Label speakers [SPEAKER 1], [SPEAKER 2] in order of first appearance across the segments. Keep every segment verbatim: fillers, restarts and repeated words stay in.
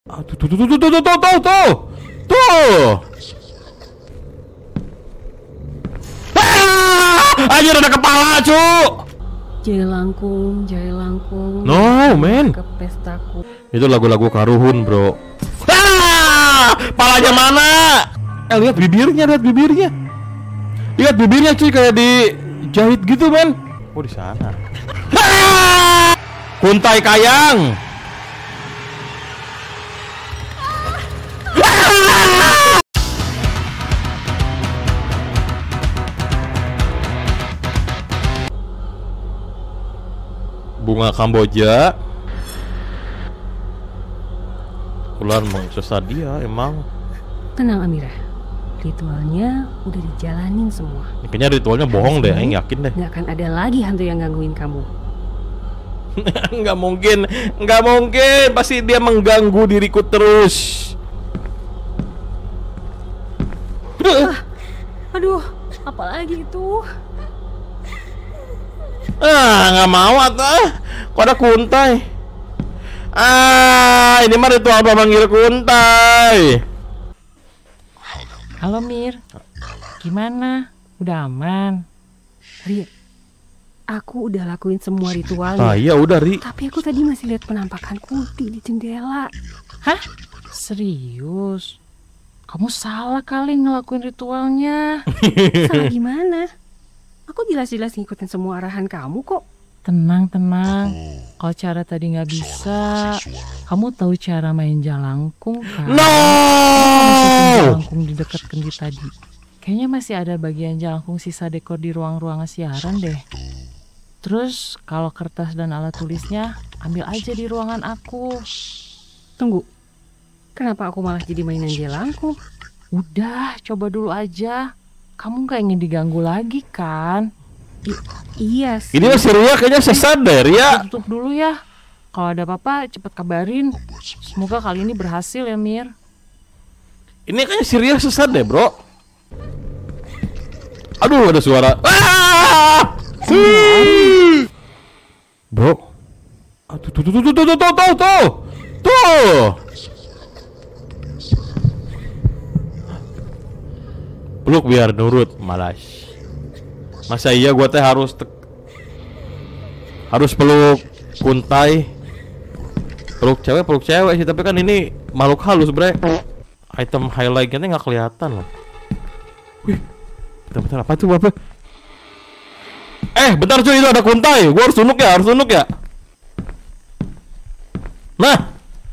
[SPEAKER 1] Ah, tuh, tuh, tuh, tuh, tuh, tuh, tuh, tuh, tuh, tuh. Ah, anjir ada kepala, cu.
[SPEAKER 2] Jaya Langkung, Jaya Langkung.
[SPEAKER 1] No, man.
[SPEAKER 2] Ke pestaku.
[SPEAKER 1] Itu lagu-lagu Karuhun, bro. Ah, palanya mana? Eh, lihat bibirnya, lihat bibirnya. Lihat bibirnya, cuy, kayak dijahit gitu, man. Oh, di sana. Ah! Kuntai Kayang. Bunga Kamboja. Ular mengsesat dia emang.
[SPEAKER 2] Tenang Amirah, ritualnya udah dijalanin semua.
[SPEAKER 1] Kayaknya ritualnya bohong deh, Aing yakin deh.
[SPEAKER 2] Nggak akan ada lagi hantu yang gangguin kamu.
[SPEAKER 1] Nggak mungkin, nggak mungkin. Pasti dia mengganggu diriku terus.
[SPEAKER 2] Ah, aduh, apalagi itu?
[SPEAKER 1] Ah, nggak mau atuh. Kok ada Kuntai? Ah, ini mah ritual memanggil Kuntai.
[SPEAKER 3] Halo Mir, gimana? Udah aman?
[SPEAKER 2] Ri, aku udah lakuin semua ritualnya.
[SPEAKER 1] Ah iya udah Ri.
[SPEAKER 2] Tapi aku tadi masih lihat penampakan Kunti di jendela.
[SPEAKER 3] Hah? Serius? Kamu salah kali ngelakuin ritualnya.
[SPEAKER 2] Salah gimana? Aku jelas-jelas ngikutin semua arahan kamu kok.
[SPEAKER 3] Tenang, tenang. Kalau cara tadi nggak bisa, kamu tahu cara main jalangkung kan?
[SPEAKER 1] No!
[SPEAKER 3] Jalangkung di dekat kendi tadi. Kayaknya masih ada bagian jalangkung sisa dekor di ruang-ruangan siaran deh. Terus kalau kertas dan alat tulisnya, ambil aja di ruangan aku.
[SPEAKER 2] Tunggu, kenapa aku malah jadi mainan jalangkung?
[SPEAKER 3] Udah, coba dulu aja. Kamu gak ingin diganggu lagi kan?
[SPEAKER 2] I iya sih.
[SPEAKER 1] Ini mah si Ria kayaknya sesat deh, Ria.
[SPEAKER 3] Tutup dulu ya. Kalau ada apa-apa cepet kabarin. Semoga kali ini berhasil ya Mir.
[SPEAKER 1] Ini kayaknya si Ria sesat deh, bro. Aduh, ada suara. Ah! Bro. Aduh, tuh, tuh, tuh, tuh, tuh, tuh, tuh, tuh, tuh. Peluk biar nurut, malas. Masa iya gua teh harus harus peluk Kuntai. Peluk cewek, peluk cewek sih, tapi kan ini makhluk halus, bre. Item highlightnya nggak kelihatan loh. Wih, bentar-bentar apa tuh apa? Eh, bentar cuy, itu ada Kuntai. Gua harus tunduk ya, harus tunduk ya. Nah,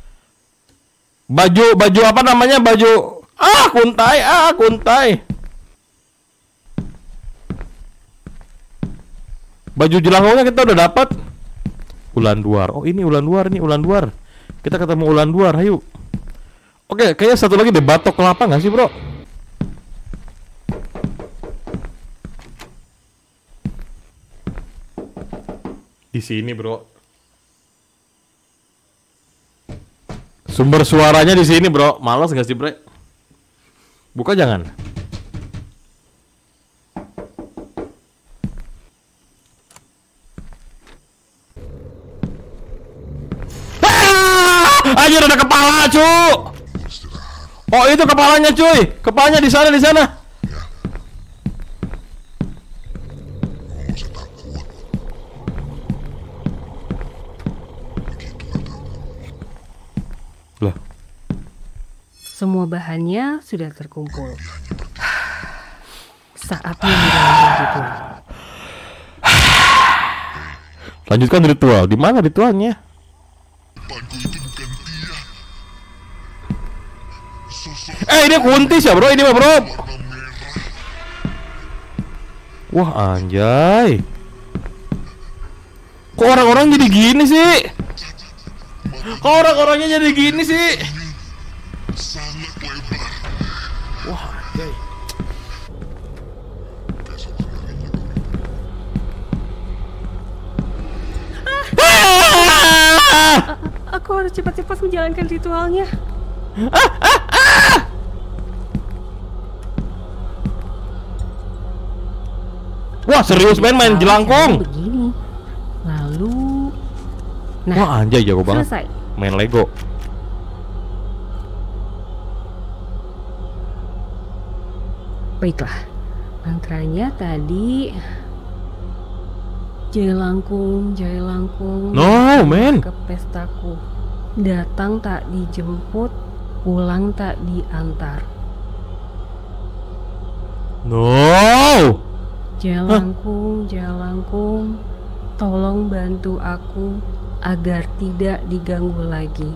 [SPEAKER 1] baju baju apa namanya baju? Ah, Kuntai, ah Kuntai. Baju jelangkungnya kita udah dapat. Ulan Duar. Oh, ini Ulan Duar nih, Ulan Duar. Kita ketemu Ulan Duar, ayo. Oke, kayaknya satu lagi deh, batok kelapa nggak sih, bro? Di sini, bro. Sumber suaranya di sini, bro. Males nggak sih, bre? Buka jangan. Anjir ada kepala, cu. Oh, itu kepalanya, cuy. Kepalanya di sana, di sana. Lah.
[SPEAKER 2] Semua bahannya sudah terkumpul. Saatnya dilanjut ritual.
[SPEAKER 1] Lanjutkan ritual. Di mana ritualnya? Eh, ini Kunti ya, bro. Ini mah, bro. Wah, anjay. Kok orang-orang jadi gini sih? Kok orang-orangnya jadi gini sih? Wah, anjay.
[SPEAKER 2] Aku harus cepat-cepat menjalankan ritualnya.
[SPEAKER 1] Wah, serius main main jelangkung.
[SPEAKER 2] Begini. Lalu, nah,
[SPEAKER 1] wah, anjay jago banget.
[SPEAKER 2] selesai.
[SPEAKER 1] Main Lego.
[SPEAKER 2] Baiklah, mantranya tadi Jaya Langkung, Jaya Langkung.
[SPEAKER 1] No, man.
[SPEAKER 2] Ke pestaku. Datang tak dijemput, pulang tak diantar.
[SPEAKER 1] No.
[SPEAKER 2] Jaya Langkung, Jaya Langkung, tolong bantu aku agar tidak diganggu lagi.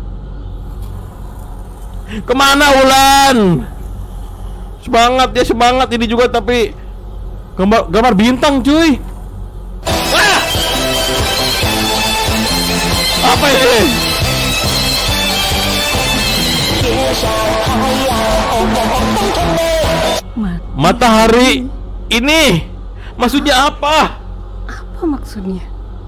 [SPEAKER 1] Kemana Wulan? Semangat ya, semangat ini juga, tapi gambar gambar bintang cuy. Ah! Apa ini?
[SPEAKER 2] Mati.
[SPEAKER 1] Matahari ini maksudnya apa?
[SPEAKER 2] Apa maksudnya?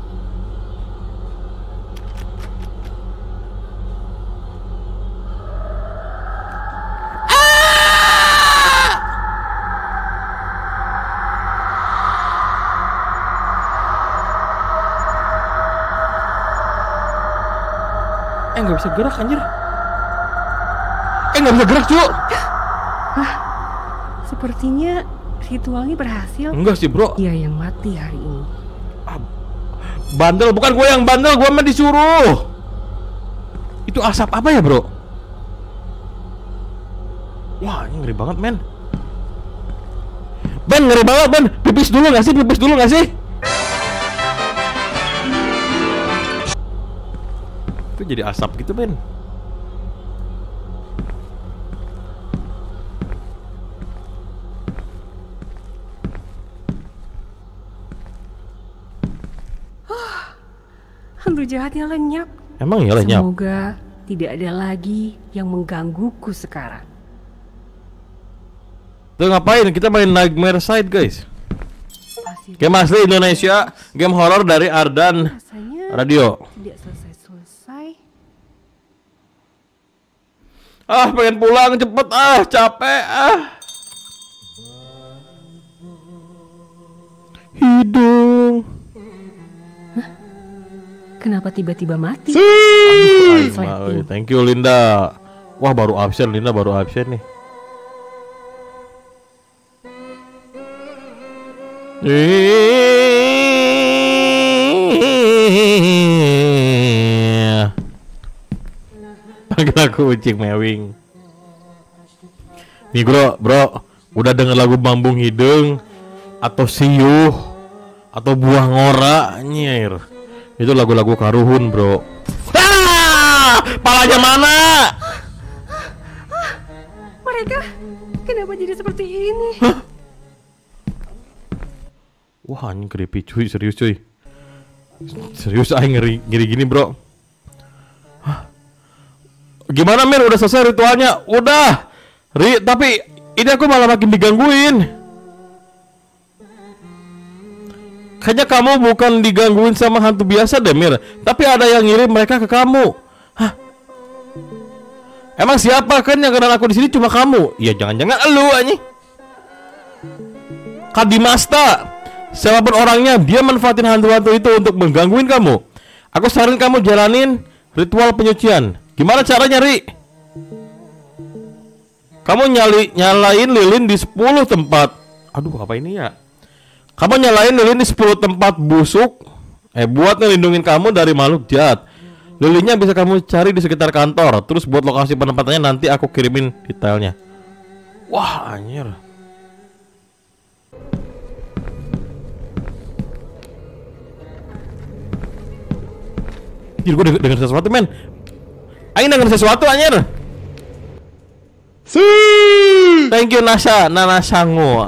[SPEAKER 1] Eh nggak bisa gerak anjir. Eh nggak bisa gerak cuy.
[SPEAKER 2] Sepertinya ritualnya berhasil.
[SPEAKER 1] Enggak sih bro.
[SPEAKER 2] Dia yang mati hari ini.
[SPEAKER 1] Bandel, bukan gue yang bandel, gue mah disuruh. Itu asap apa ya bro? Wah ini ngeri banget men. Ben ngeri banget Ben. Pipis dulu gak sih? Pipis dulu gak sih? Itu jadi asap gitu Ben.
[SPEAKER 2] Hantu jahatnya lenyap.
[SPEAKER 1] Emang ya lenyap?
[SPEAKER 2] Semoga tidak ada lagi yang menggangguku sekarang.
[SPEAKER 1] Tuh ngapain? Kita main Nightmare Side guys. Game asli Indonesia, game horor dari Ardan
[SPEAKER 2] Rasanya
[SPEAKER 1] Radio.
[SPEAKER 2] tidak selesai-selesai.
[SPEAKER 1] Ah pengen pulang cepet ah, capek ah. Hidung.
[SPEAKER 2] Kenapa tiba-tiba mati?
[SPEAKER 1] Aduh,
[SPEAKER 2] Sleeping.
[SPEAKER 1] Aima, thank you Linda. Wah baru absen, Linda baru absen nih. Panggil aku Ucing Mewing. Nih bro, bro, udah denger lagu Bambung Hidung atau Siuh atau Buah Ngora nyir. Itu lagu-lagu Karuhun bro. Ah! Palanya mana?
[SPEAKER 2] Mereka kenapa jadi seperti ini?
[SPEAKER 1] Hah? Wah anjing creepy cuy, serius cuy. Serius aing ngeri, ngeri gini bro. Hah? Gimana Mir, udah selesai ritualnya? Udah Ri, tapi ini aku malah makin digangguin. Kayaknya kamu bukan digangguin sama hantu biasa deh Mir, tapi ada yang ngirim mereka ke kamu. Hah? Emang siapa kan yang kenal aku di sini? Cuma kamu? Ya jangan-jangan elu anjing. Kadimasta, siapapun orangnya, dia manfaatin hantu-hantu itu untuk menggangguin kamu. Aku saran kamu jalanin ritual penyucian. Gimana caranya Ri? Kamu nyali, nyalain lilin di sepuluh tempat. Aduh apa ini ya? Kamu nyalain lilin di sepuluh tempat busuk, Eh buat ngelindungin kamu dari makhluk jahat. Lilinnya bisa kamu cari di sekitar kantor. Terus buat lokasi penempatannya nanti aku kirimin detailnya. Wah anjir. Anjir gue denger, denger sesuatu men. Aing denger sesuatu anjir. Thank you Nasa, Nana Sango.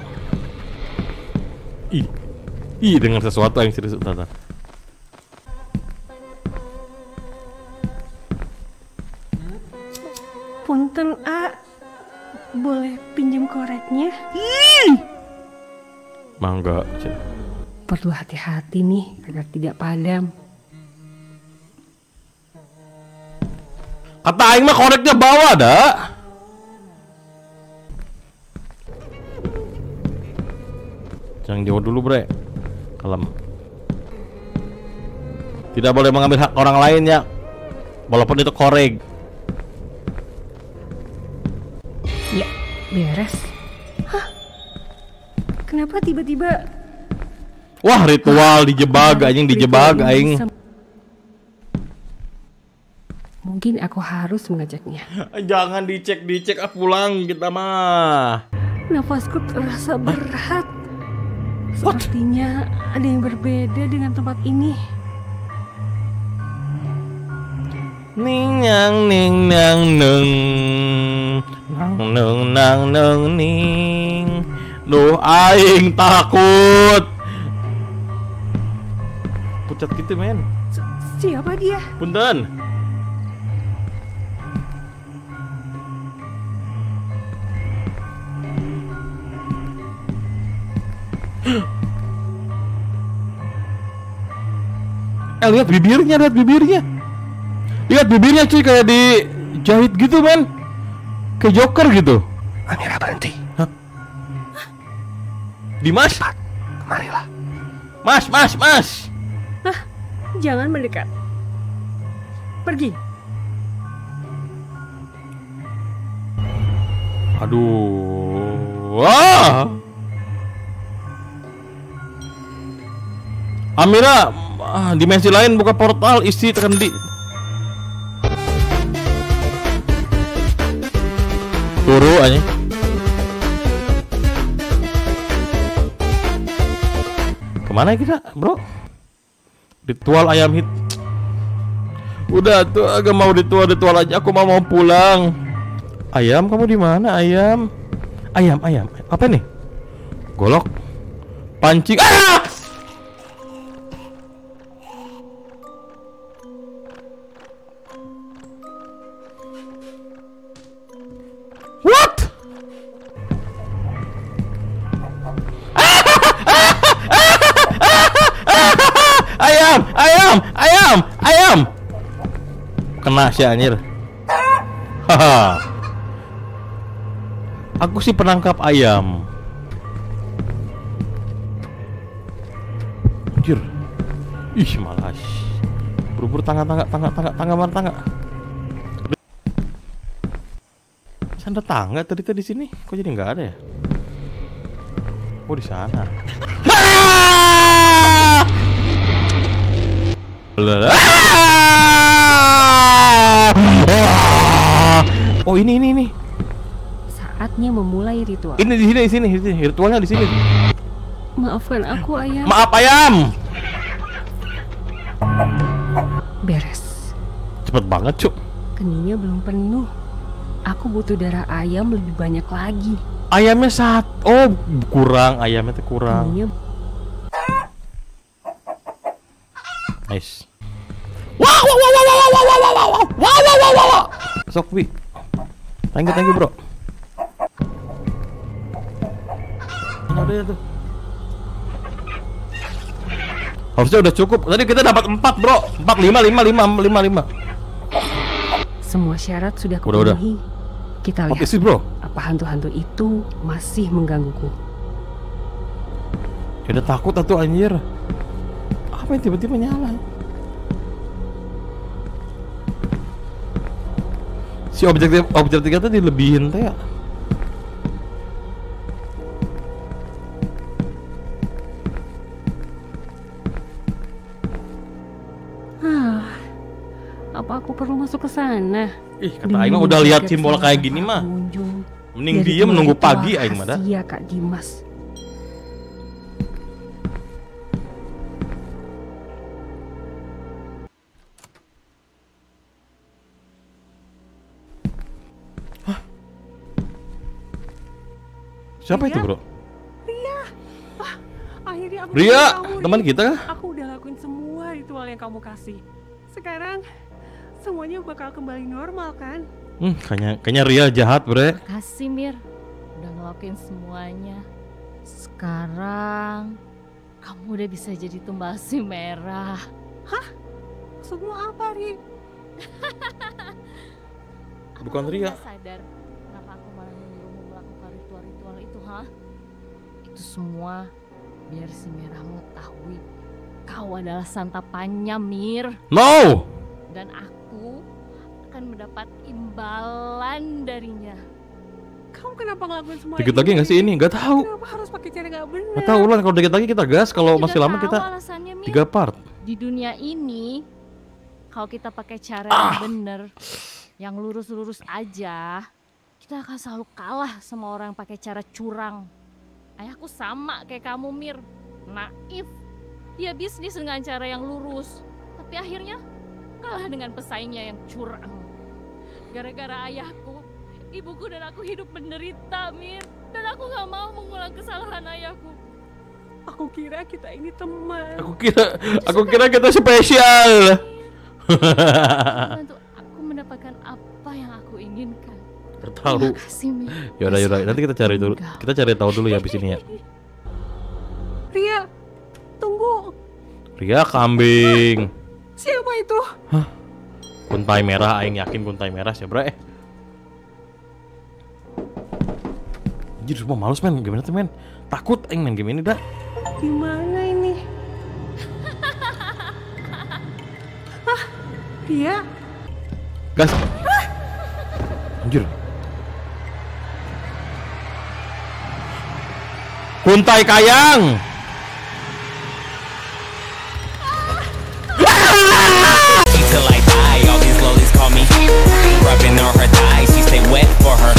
[SPEAKER 1] Ih, ih dengar sesuatu yang serius tata.
[SPEAKER 2] Punten A, boleh pinjam koreknya?
[SPEAKER 1] Mangga.
[SPEAKER 2] Perlu hati-hati nih agar tidak padam.
[SPEAKER 1] Kata Aing mah koreknya bawa dah. Jangan jauh dulu bre. Kalem. Tidak boleh mengambil hak orang lain ya. Walaupun itu korek.
[SPEAKER 2] Ya, beres. Kenapa tiba-tiba?
[SPEAKER 1] Wah, ritual dijebak
[SPEAKER 2] Kenapa
[SPEAKER 1] anjing,
[SPEAKER 2] ritual
[SPEAKER 1] dijebak
[SPEAKER 2] ini
[SPEAKER 1] aing.
[SPEAKER 2] bisa- Mungkin aku harus mengajaknya.
[SPEAKER 1] Jangan dicek-dicek, ah pulang kita mah.
[SPEAKER 2] Nafasku terasa berat. Sepertinya ada yang berbeda dengan tempat ini.
[SPEAKER 1] Ning nang ning nang neng nang neng nang neng ning. Duh, aing takut. Pucat gitu men.
[SPEAKER 2] S- Siapa dia?
[SPEAKER 1] Punten. Eh, lihat bibirnya, lihat bibirnya. Lihat bibirnya cuy, kayak dijahit gitu men. Kayak Joker gitu.
[SPEAKER 4] Amira berhenti.
[SPEAKER 1] Dimas,
[SPEAKER 4] Kemarilah.
[SPEAKER 1] Mas, Mas, Mas.
[SPEAKER 2] Jangan mendekat. Pergi.
[SPEAKER 1] Aduh. Wah. Amira, ah, dimensi lain buka portal, isi tekan di. Turu aja. Kemana kita, bro? Ritual ayam hit. Udah tuh, agak mau ritual ritual aja. Aku mau mau pulang. Ayam, kamu di mana ayam? Ayam, ayam. Apa nih? Golok. Pancing. Ah! What? Ayam, ayam, ayam, ayam. Kena si anjir. Haha. Aku sih penangkap ayam. Anjir. Ih, malas. Buru-buru tangga tangga tangga tangga tangga mana tangga. Ada tangga tadi tadi sini. Kok jadi nggak ada ya? Oh, di sana. Oh, ini ini ini.
[SPEAKER 2] Saatnya memulai ritual.
[SPEAKER 1] Ini di sini di sini, di sini. Ritualnya di sini.
[SPEAKER 2] Maafkan aku, ayam.
[SPEAKER 1] Maaf ayam.
[SPEAKER 2] Beres.
[SPEAKER 1] Cepet banget, Cuk.
[SPEAKER 2] Keningnya belum penuh. Aku butuh darah ayam lebih banyak lagi.
[SPEAKER 1] Ayamnya satu. Oh, kurang. Ayamnya tuh kurang.
[SPEAKER 2] Keningnya
[SPEAKER 1] Nice. Wow, wow, wow, wow, wow, wow, wow, wow, wow, wow, wow, wow, wow. Sok, Wi. Thank you, thank you, bro. Ini udah ya tuh. Harusnya udah cukup. Tadi kita dapat empat, bro. Empat, lima, lima, lima, lima, lima.
[SPEAKER 2] semua syarat sudah
[SPEAKER 1] Udah, udah.
[SPEAKER 2] kupenuhi. Kita
[SPEAKER 1] Oke
[SPEAKER 2] lihat
[SPEAKER 1] sih, bro.
[SPEAKER 2] apa hantu-hantu itu masih menggangguku.
[SPEAKER 1] Ya udah takut atuh anjir. Apa yang tiba-tiba nyala? Si objektif objektif kita dilebihin teh ya.
[SPEAKER 2] Ah, apa aku perlu masuk ke sana?
[SPEAKER 1] Ih, kata aing mah udah lihat simbol kayak gini mah. Mending diem nunggu pagi aing mah dah.
[SPEAKER 2] Iya, Kak Dimas.
[SPEAKER 1] Siapa
[SPEAKER 2] Ria?
[SPEAKER 1] itu, bro?
[SPEAKER 2] Ria. Ah, akhirnya aku
[SPEAKER 1] Ria,
[SPEAKER 2] ketemu kamu,
[SPEAKER 1] teman
[SPEAKER 2] Ri.
[SPEAKER 1] kita kah?
[SPEAKER 2] Aku udah lakuin semua ritual yang kamu kasih. Sekarang semuanya bakal kembali normal kan?
[SPEAKER 1] Hmm, kayaknya kayaknya Ria jahat, bre.
[SPEAKER 3] Makasih Mir, udah ngelakuin semuanya. Sekarang kamu udah bisa jadi tumbal si merah.
[SPEAKER 2] Maksudmu apa, Ri?
[SPEAKER 1] Bukan
[SPEAKER 3] Apa kamu
[SPEAKER 1] Ria.
[SPEAKER 3] nggak sadar kenapa aku malah menyuruhmu melakukan ritual-ritual itu, ha? Itu semua biar si merah mengetahui kau adalah santapannya, Mir.
[SPEAKER 1] No.
[SPEAKER 3] Dan aku akan mendapat imbalan darinya.
[SPEAKER 2] Kamu kenapa ngelakuin semua
[SPEAKER 1] Dikit
[SPEAKER 2] ini?
[SPEAKER 1] lagi nggak sih ini? Nggak tahu.
[SPEAKER 2] Kenapa harus pakai cara nggak benar?
[SPEAKER 1] Nggak tahu Ulan, kalau dikit lagi kita gas, kalau
[SPEAKER 3] Juga
[SPEAKER 1] masih lama
[SPEAKER 3] tahu
[SPEAKER 1] kita
[SPEAKER 3] alasannya, Mir.
[SPEAKER 1] tiga part.
[SPEAKER 3] Di dunia ini, kalau kita pakai cara
[SPEAKER 1] Ah.
[SPEAKER 3] yang bener, yang lurus-lurus aja, kita akan selalu kalah sama orang yang pakai cara curang. Ayahku sama kayak kamu, Mir. Naif. Dia bisnis dengan cara yang lurus, tapi akhirnya kalah dengan pesaingnya yang curang. Gara-gara ayahku, ibuku dan aku hidup menderita, Mir. Dan aku gak mau mengulang kesalahan ayahku.
[SPEAKER 2] Aku kira kita ini teman.
[SPEAKER 1] Aku kira, aku kira kita spesial.
[SPEAKER 3] Untuk aku mendapatkan apa yang aku inginkan.
[SPEAKER 1] Tahu.
[SPEAKER 3] Terima kasih, Mir.
[SPEAKER 1] Yaudah yaudah, nanti kita cari dulu. Kita cari tahu dulu ya abis ini ya.
[SPEAKER 2] Ria, tunggu.
[SPEAKER 1] Ria kambing.
[SPEAKER 2] Siapa itu?
[SPEAKER 1] Kuntai merah, aing yakin kuntai merah sih, Bre. Anjir, semua males men, gimana tuh men? Takut aing main game ini dah.
[SPEAKER 2] Di mana ini? Ah, Ria.
[SPEAKER 1] Gas. Anjir. Kuntai kayang.
[SPEAKER 5] Till I die, all these lollies call me. Rubbing on her thighs, she stay wet for her